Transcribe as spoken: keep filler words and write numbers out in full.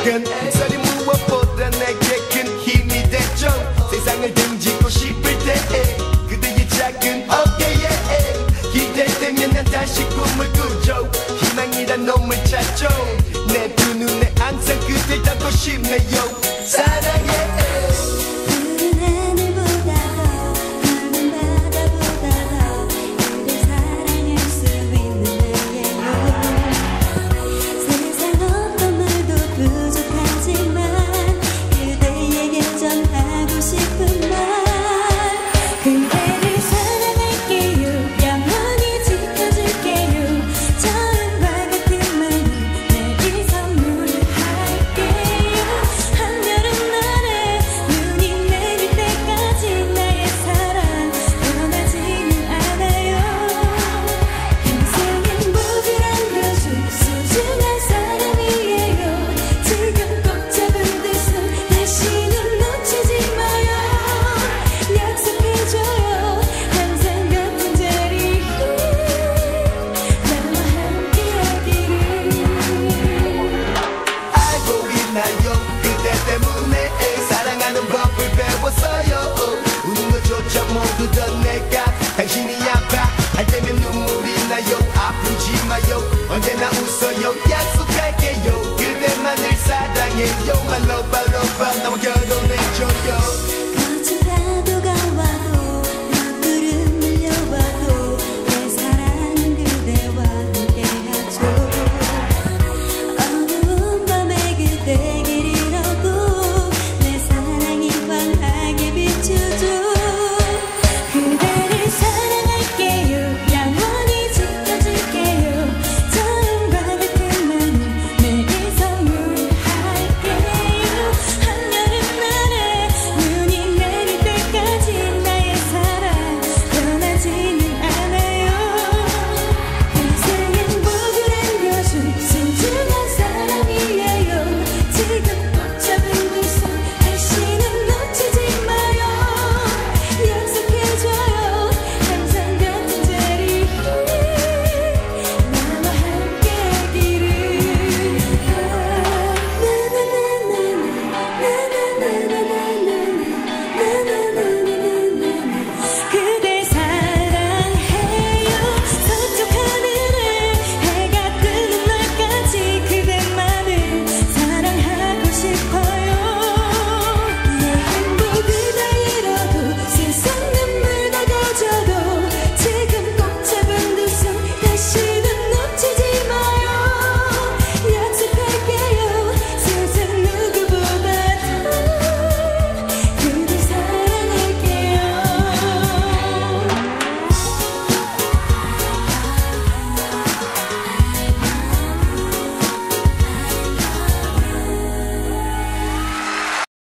약은 햇살이 무엇보다 내게 큰 힘이 됐죠. 세상을 등지고 싶을 때 그대의 작은 어깨에 기대되면 난 다시 꿈을 꾸죠. 희망이란 놈을 찾죠. 내 두 눈에 항상 그댈 담고 싶네요. 사랑해. 그대 때문에 사랑하는 법을 배웠어요. 우는 것조차 모두 다 내가 당신이 아파 할 때면 눈물이 나요. 아프지 마요. 언제나 웃어요. 약속할게요. 그대만을 사랑해요. My love, my love, 나와 결혼해.